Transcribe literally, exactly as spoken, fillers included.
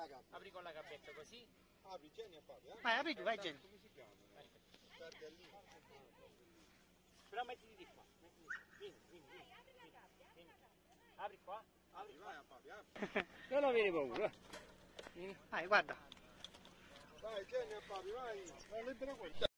la gabbia. Apri con la gabbetta così. Apri, Jenny a Fabio. Eh? Vai, apri tu, vai Jenny. Come si chiama? Perde lì. Però mettiti di qua. Mettiti. Vieni, vieni, vieni. Vieni. Apri qua. Apri, vai a Fabio, apri. Non avere paura. Vieni, vai, guarda. Vai, Jenny a Fabio, vai. Vai, libera quella.